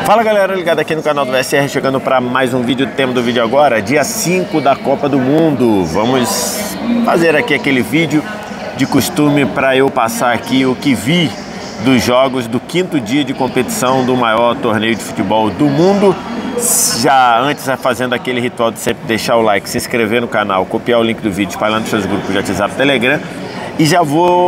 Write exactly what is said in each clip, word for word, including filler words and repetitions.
Fala galera, ligado aqui no canal do V S R, chegando para mais um vídeo. O tema do vídeo agora, dia cinco da Copa do Mundo. Vamos fazer aqui aquele vídeo de costume para eu passar aqui o que vi dos jogos do quinto dia de competição do maior torneio de futebol do mundo. Já antes, fazendo aquele ritual de sempre deixar o like, se inscrever no canal, copiar o link do vídeo, espalhar nos seus grupos de WhatsApp e Telegram. E já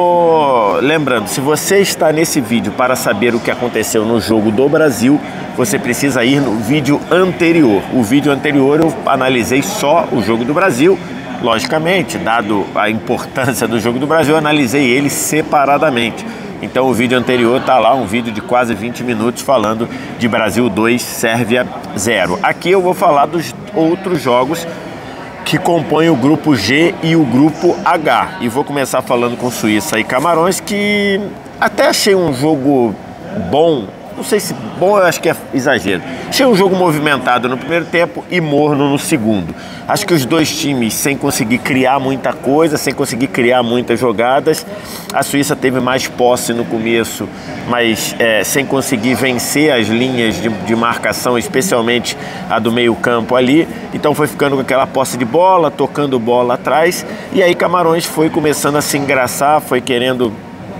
vou lembrando, se você está nesse vídeo para saber o que aconteceu no jogo do Brasil, você precisa ir no vídeo anterior. O vídeo anterior eu analisei só o jogo do Brasil. Logicamente, dado a importância do jogo do Brasil, eu analisei ele separadamente. Então o vídeo anterior está lá, um vídeo de quase vinte minutos falando de Brasil dois, Sérvia zero. Aqui eu vou falar dos outros jogos que compõem o grupo G e o grupo H. E vou começar falando com Suíça e Camarões, que até achei um jogo bom. Não sei se bom, eu acho que é exagero. Achei um jogo movimentado no primeiro tempo e morno no segundo. Acho que os dois times sem conseguir criar muita coisa, sem conseguir criar muitas jogadas. A Suíça teve mais posse no começo, mas é, sem conseguir vencer as linhas de, de marcação, especialmente a do meio campo ali. Então foi ficando com aquela posse de bola, tocando bola atrás. E aí Camarões foi começando a se engraçar, foi querendo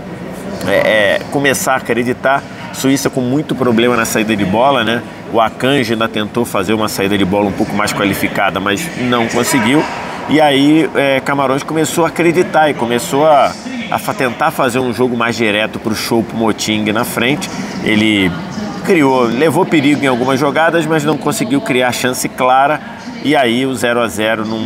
é, é, começar a acreditar. Suíça com muito problema na saída de bola, né? O Akanji ainda tentou fazer uma saída de bola um pouco mais qualificada, mas não conseguiu. E aí é, Camarões começou a acreditar e começou a, a tentar fazer um jogo mais direto para o Choupo-Moting na frente. Ele criou, levou perigo em algumas jogadas, mas não conseguiu criar chance clara. E aí o zero a zero num,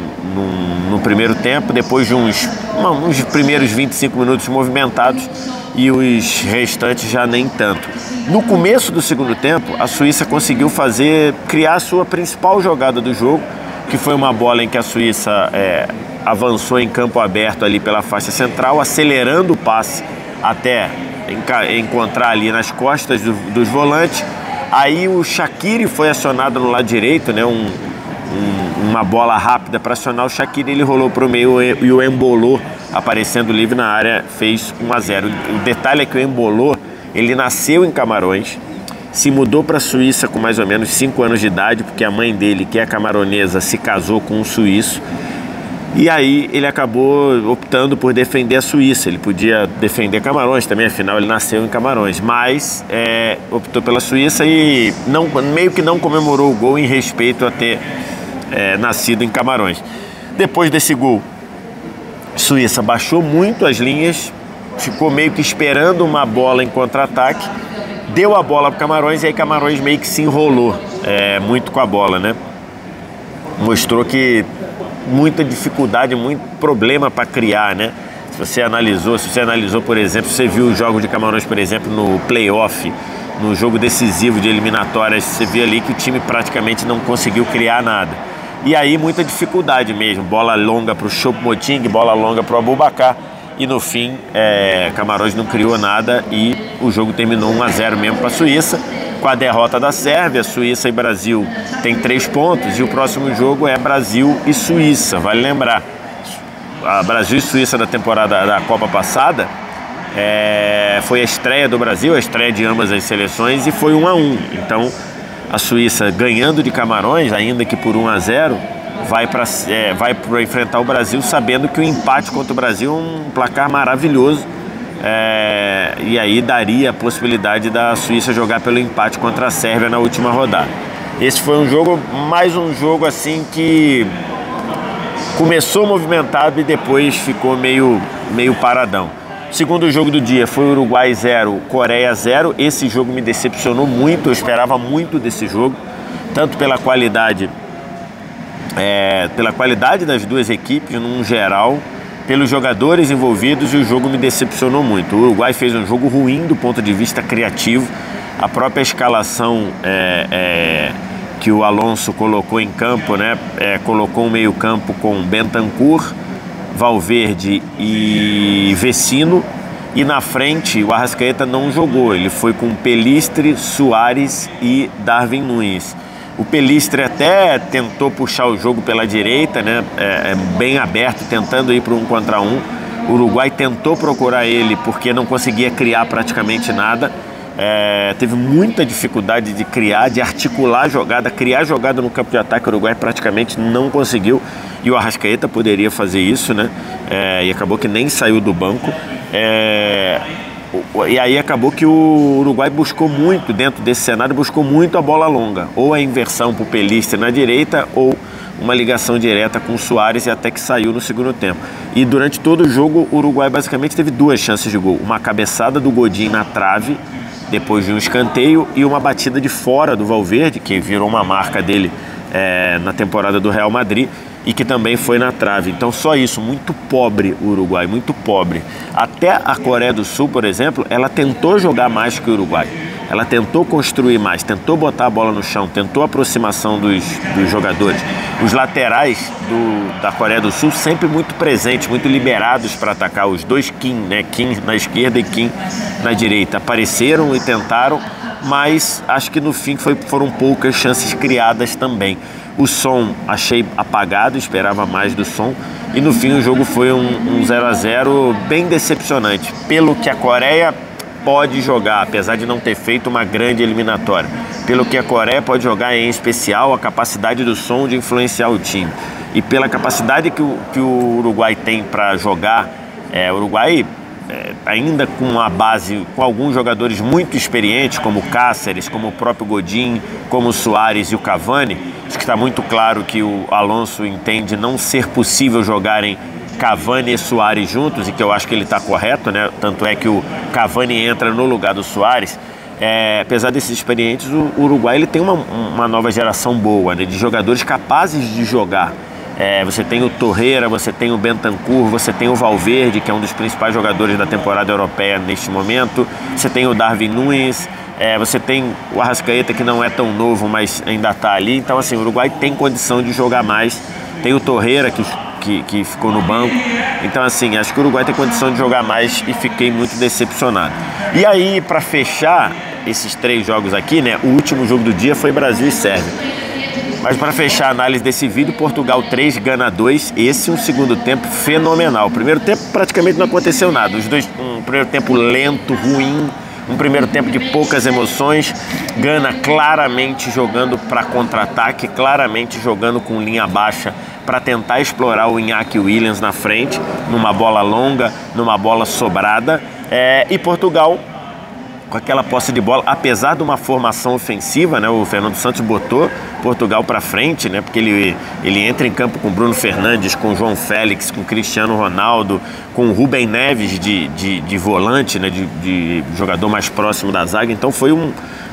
num, no primeiro tempo, depois de uns, uns primeiros vinte e cinco minutos movimentados, e os restantes já nem tanto. No começo do segundo tempo, a Suíça conseguiu fazer, criar a sua principal jogada do jogo, que foi uma bola em que a Suíça é, avançou em campo aberto ali pela faixa central, acelerando o passe até encontrar ali nas costas do, dos volantes. Aí o Shaqiri foi acionado no lado direito, né, um, um, uma bola rápida para acionar o Shaqiri, ele rolou para o meio e o Embolou, aparecendo livre na área, fez um a zero. O detalhe é que o Embolou, ele nasceu em Camarões, se mudou para a Suíça com mais ou menos cinco anos de idade, porque a mãe dele, que é camaronesa, se casou com um suíço. E aí ele acabou optando por defender a Suíça. Ele podia defender Camarões também, afinal ele nasceu em Camarões, mas é, optou pela Suíça e não, meio que não comemorou o gol em respeito a ter é, nascido em Camarões. Depois desse gol, Suíça baixou muito as linhas, ficou meio que esperando uma bola em contra-ataque, deu a bola para Camarões e aí Camarões meio que se enrolou é, muito com a bola, né? Mostrou que muita dificuldade, muito problema para criar, né? Se você analisou, se você analisou, por exemplo, você viu os jogos de Camarões, por exemplo, no playoff, no jogo decisivo de eliminatórias, você viu ali que o time praticamente não conseguiu criar nada. E aí muita dificuldade mesmo, bola longa para o Choupo-Moting, bola longa para o Aboubakar. E no fim, é, Camarões não criou nada e o jogo terminou um a zero mesmo para a Suíça. Com a derrota da Sérvia, Suíça e Brasil tem três pontos e o próximo jogo é Brasil e Suíça. Vale lembrar, a Brasil e Suíça da temporada da Copa passada é, foi a estreia do Brasil, a estreia de ambas as seleções, e foi um a um. Então a Suíça ganhando de Camarões, ainda que por um a zero, vai para é, vai para enfrentar o Brasil sabendo que o empate contra o Brasil é um placar maravilhoso, é, e aí daria a possibilidade da Suíça jogar pelo empate contra a Sérvia na última rodada. Esse foi um jogo, mais um jogo assim que começou movimentado e depois ficou meio, meio paradão. O segundo jogo do dia foi Uruguai zero, Coreia zero. Esse jogo me decepcionou muito, eu esperava muito desse jogo, tanto pela qualidade, é, pela qualidade das duas equipes, num geral, pelos jogadores envolvidos, e o jogo me decepcionou muito. O Uruguai fez um jogo ruim do ponto de vista criativo. A própria escalação é, é, que o Alonso colocou em campo, né, é, colocou um meio campo com Bentancur, Valverde e Vecino, e na frente o Arrascaeta não jogou, ele foi com Pelistri, Soares e Darwin Núñez. O Pelistri até tentou puxar o jogo pela direita, né, é, é bem aberto, tentando ir para um contra um. O Uruguai tentou procurar ele porque não conseguia criar praticamente nada. É, teve muita dificuldade de criar, de articular a jogada, criar jogada no campo de ataque. O Uruguai praticamente não conseguiu, e o Arrascaeta poderia fazer isso, né? É, e acabou que nem saiu do banco. É, e aí acabou que o Uruguai buscou muito, dentro desse cenário, buscou muito a bola longa, ou a inversão para o Pelistri na direita, ou uma ligação direta com o Suárez, e até que saiu no segundo tempo. E durante todo o jogo, o Uruguai basicamente teve duas chances de gol: uma cabeçada do Godin na trave, depois de um escanteio, e uma batida de fora do Valverde, que virou uma marca dele é, na temporada do Real Madrid, e que também foi na trave. Então só isso, muito pobre o Uruguai, muito pobre. Até a Coreia do Sul, por exemplo, ela tentou jogar mais que o Uruguai. Ela tentou construir mais, tentou botar a bola no chão, tentou a aproximação dos, dos jogadores. Os laterais do, da Coreia do Sul sempre muito presentes, muito liberados para atacar. Os dois Kim, né? Kim na esquerda e Kim na direita, apareceram e tentaram, mas acho que no fim foi, foram poucas chances criadas também. O som achei apagado, esperava mais do som, e no fim o jogo foi um zero a zero bem decepcionante, pelo que a Coreia pode jogar, apesar de não ter feito uma grande eliminatória. Pelo que a Coreia pode jogar, em especial a capacidade do som de influenciar o time. E pela capacidade que o, que o Uruguai tem para jogar, é, o Uruguai é, ainda com uma base, com alguns jogadores muito experientes, como o Cáceres, como o próprio Godin, como o Suárez e o Cavani. Acho que está muito claro que o Alonso entende não ser possível jogarem Cavani e Suárez juntos, e que eu acho que ele está correto, né? Tanto é que o Cavani entra no lugar do Suárez. É, apesar desses experientes, o Uruguai ele tem uma, uma nova geração boa, né? De jogadores capazes de jogar. É, você tem o Torreira, você tem o Bentancur, você tem o Valverde, que é um dos principais jogadores da temporada europeia neste momento. Você tem o Darwin Núñez, é, você tem o Arrascaeta, que não é tão novo, mas ainda está ali. Então, assim, o Uruguai tem condição de jogar mais. Tem o Torreira, que Que, que ficou no banco. Então, assim, acho que o Uruguai tem condição de jogar mais, e fiquei muito decepcionado. E aí, para fechar esses três jogos aqui, né, o último jogo do dia foi Brasil e Sérvia. Mas para fechar a análise desse vídeo, Portugal três, Gana dois. Esse é um segundo tempo fenomenal. O primeiro tempo praticamente não aconteceu nada. Os dois, um primeiro tempo lento, ruim, um primeiro tempo de poucas emoções. Gana claramente jogando para contra-ataque, claramente jogando com linha baixa, para tentar explorar o Iñaki Williams na frente, numa bola longa, numa bola sobrada. É, e Portugal, com aquela posse de bola, apesar de uma formação ofensiva, né, o Fernando Santos botou Portugal para frente, né, porque ele, ele entra em campo com Bruno Fernandes, com João Félix, com Cristiano Ronaldo, com Rubem Neves de, de, de volante, né, de, de jogador mais próximo da zaga. Então foi um,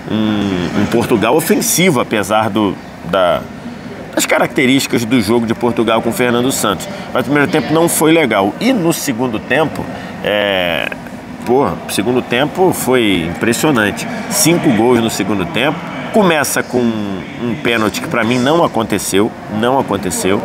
um, um Portugal ofensivo, apesar do, da... as características do jogo de Portugal com Fernando Santos. Mas o primeiro tempo não foi legal. E no segundo tempo, é... Pô, o segundo tempo foi impressionante. Cinco gols no segundo tempo. Começa com um pênalti que para mim não aconteceu. Não aconteceu.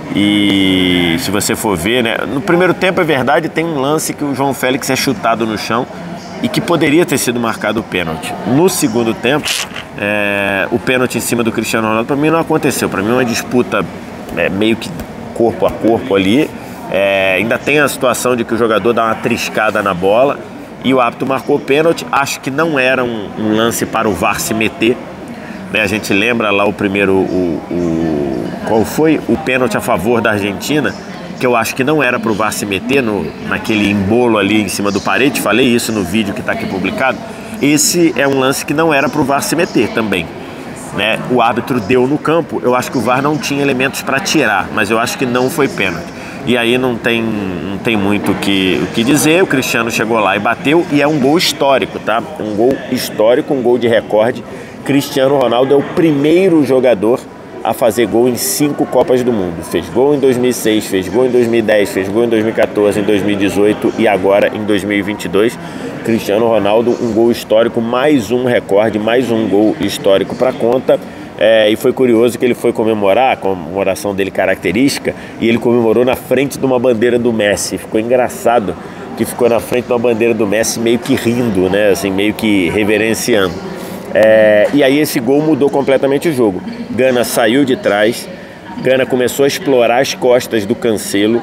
E se você for ver, né, no primeiro tempo, é verdade, tem um lance que o João Félix é chutado no chão e que poderia ter sido marcado o pênalti. No segundo tempo, é, o pênalti em cima do Cristiano Ronaldo para mim não aconteceu. Para mim é uma disputa é, meio que corpo a corpo ali. É, ainda tem a situação de que o jogador dá uma triscada na bola e o árbitro marcou o pênalti. Acho que não era um, um lance para o V A R se meter, né? A gente lembra lá o primeiro, o, o, qual foi o pênalti a favor da Argentina, que eu acho que não era para o V A R se meter no, naquele embolo ali em cima do parede. Falei isso no vídeo que está aqui publicado. Esse é um lance que não era para o V A R se meter também, né? O árbitro deu no campo. Eu acho que o V A R não tinha elementos para tirar, mas eu acho que não foi pênalti. E aí não tem, não tem muito o que, o que dizer. O Cristiano chegou lá e bateu, e é um gol histórico, tá? Um gol histórico, um gol de recorde. Cristiano Ronaldo é o primeiro jogador a fazer gol em cinco Copas do Mundo. Fez gol em dois mil e seis, fez gol em dois mil e dez, fez gol em dois mil e quatorze, em dois mil e dezoito e agora em dois mil e vinte e dois. Cristiano Ronaldo, um gol histórico, mais um recorde, mais um gol histórico para conta. É, e foi curioso que ele foi comemorar, a comemoração dele característica, e ele comemorou na frente de uma bandeira do Messi. Ficou engraçado que ficou na frente de uma bandeira do Messi meio que rindo, né? Assim, meio que reverenciando. É, e aí esse gol mudou completamente o jogo. Gana saiu de trás, Gana começou a explorar as costas do Cancelo,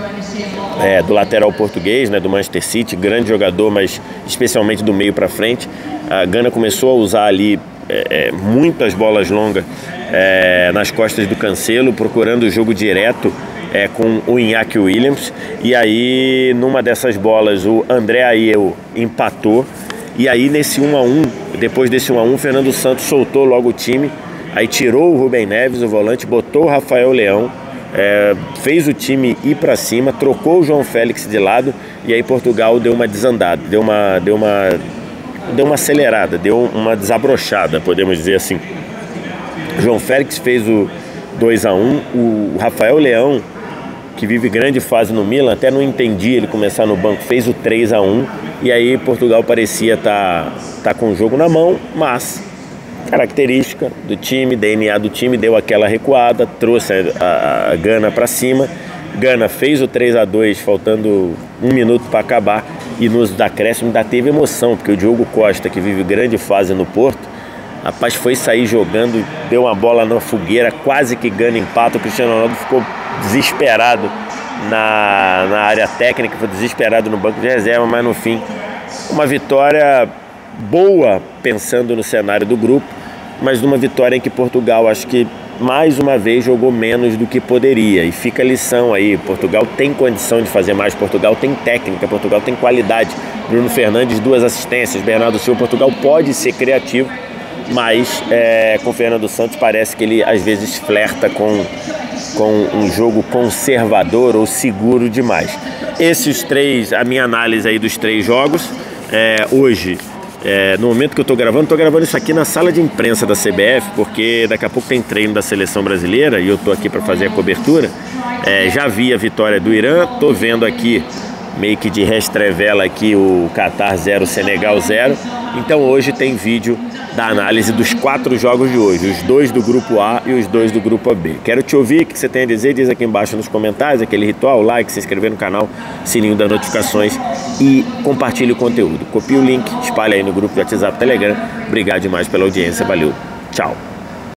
é, do lateral português, né, do Manchester City, grande jogador, mas especialmente do meio para frente. A Gana começou a usar ali é, muitas bolas longas é, nas costas do Cancelo, procurando o jogo direto é, com o Iñaki Williams. E aí, numa dessas bolas, o André Ayew empatou. E aí, nesse um a um, depois desse um a um, o Fernando Santos soltou logo o time. Aí tirou o Rubem Neves, o volante, botou o Rafael Leão, é, fez o time ir para cima, trocou o João Félix de lado, e aí Portugal deu uma desandada, deu uma, deu uma, deu uma acelerada, deu uma desabrochada, podemos dizer assim. O João Félix fez o dois a um, o Rafael Leão, que vive grande fase no Milan, até não entendi ele começar no banco, fez o três a um, e aí Portugal parecia estar tá, tá com o jogo na mão, mas característica do time, D N A do time, deu aquela recuada, trouxe a, a Gana para cima. Gana fez o três a dois, faltando um minuto para acabar, e nos acréscimos ainda teve emoção, porque o Diogo Costa, que vive grande fase no Porto, rapaz, foi sair jogando, deu uma bola na fogueira, quase que Gana empata. O Cristiano Ronaldo ficou desesperado na, na área técnica, foi desesperado no banco de reserva, mas no fim, uma vitória boa, pensando no cenário do grupo, mas numa vitória em que Portugal, acho que mais uma vez, jogou menos do que poderia. E fica a lição aí, Portugal tem condição de fazer mais, Portugal tem técnica, Portugal tem qualidade. Bruno Fernandes, duas assistências, Bernardo Silva. Portugal pode ser criativo, mas é, com Fernando Santos parece que ele às vezes flerta com, com um jogo conservador ou seguro demais. Esses três, a minha análise aí dos três jogos. É, hoje, É, no momento que eu estou gravando, estou gravando isso aqui na sala de imprensa da C B F, porque daqui a pouco tem treino da seleção brasileira e eu estou aqui para fazer a cobertura. É, já vi a vitória do Irã, estou vendo aqui, meio que de restrevela aqui, o Qatar zero, Senegal zero. Então hoje tem vídeo da análise dos quatro jogos de hoje, os dois do grupo A e os dois do grupo B. Quero te ouvir, o que você tem a dizer, diz aqui embaixo nos comentários, aquele ritual, like, se inscrever no canal, sininho das notificações e compartilhe o conteúdo. Copie o link, espalhe aí no grupo do WhatsApp, Telegram. Obrigado demais pela audiência, valeu, tchau.